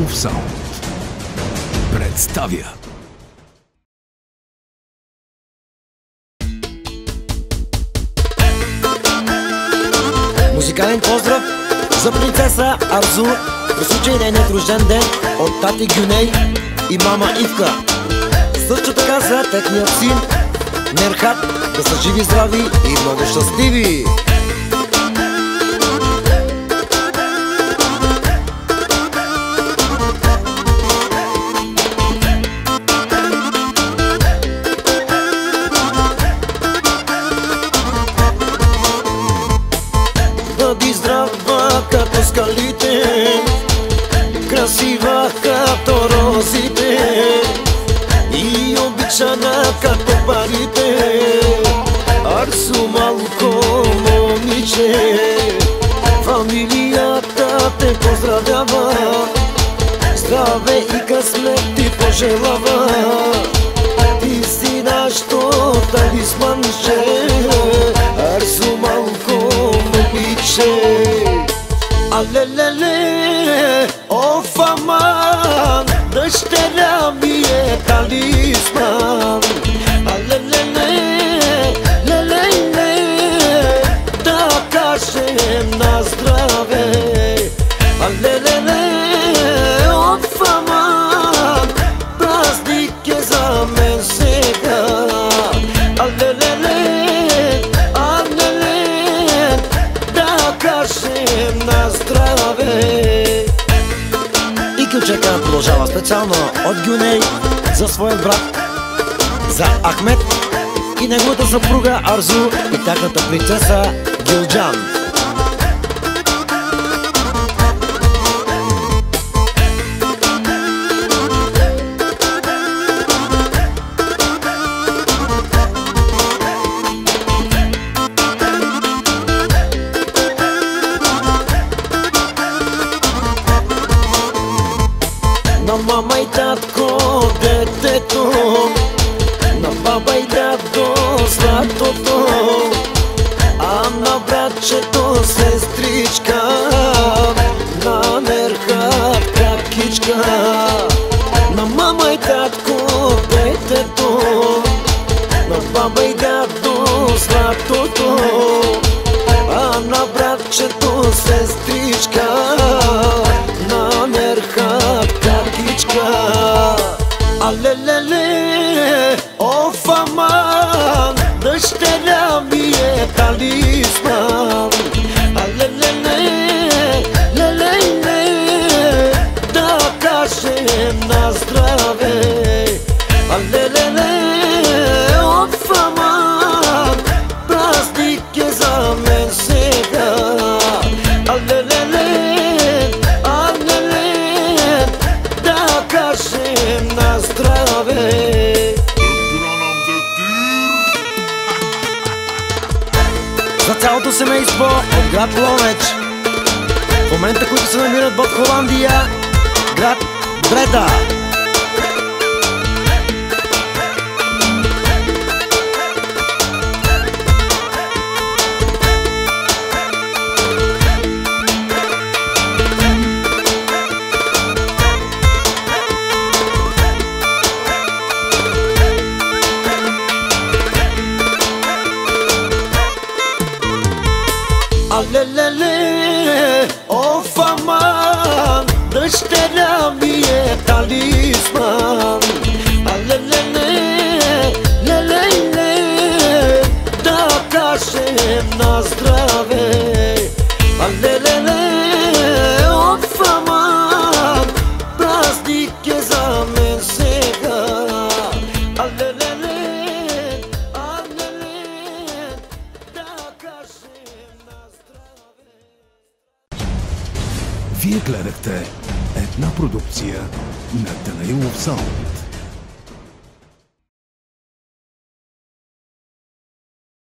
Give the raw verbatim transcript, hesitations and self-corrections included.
Данаилов Саунд представя музикален поздрав за принцеса Арзу в случай нейният рожден ден от тати Гюней и мама Ивка. Също така за техният син Мерхат, да са живи, здрави и много щастливи! Бъди здрава като скалите, красива като розите и обичана като парите. Арсу, малко момиче, фамилията те поздравява, здраве и късмет ти пожелава. Ти си нашето талисманче, Арсу, малко момиче. Алелеле, оф, аман, дъщеря ми е талисман. Алелеле, лелеле, да кажем на здраве. Алелеле, оф, аман, празник е за мен сега. Алелеле, алеле, да кажем на здраве. И Кючека продължава специално от Гюней за своят брат, за Ахмед и неговата съпруга Арзу и тяхната принцеса Гюлджан. На мама и татко детето, на баба и дядо златото, а на братчето сестричка, на Мерхат какичка. На мама и татко детето, на баба и дядо златото, а на братчето сестричка, на Мерхат какичка. Алелеле, оф, аман, дъщеря ми е талисман. Алелеле, лелеле, да кажем на здраве. Алелеле, оф, аман, празник е за мен сега. Алелеле, алеле, да кажем на здраве. За цялото семейство от град Ловеч, в момента които се намират в Холандия, град Бреда. Алелеле, оф, аман, дъщеря ми е талисман. Алелеле, лелеле, да кажем на здраве. Алелеле, оф, аман, празник е за мен сега. Алелеле, алеле, да кажем на здраве. Вие гледахте една продукция на Данаилов Саунд.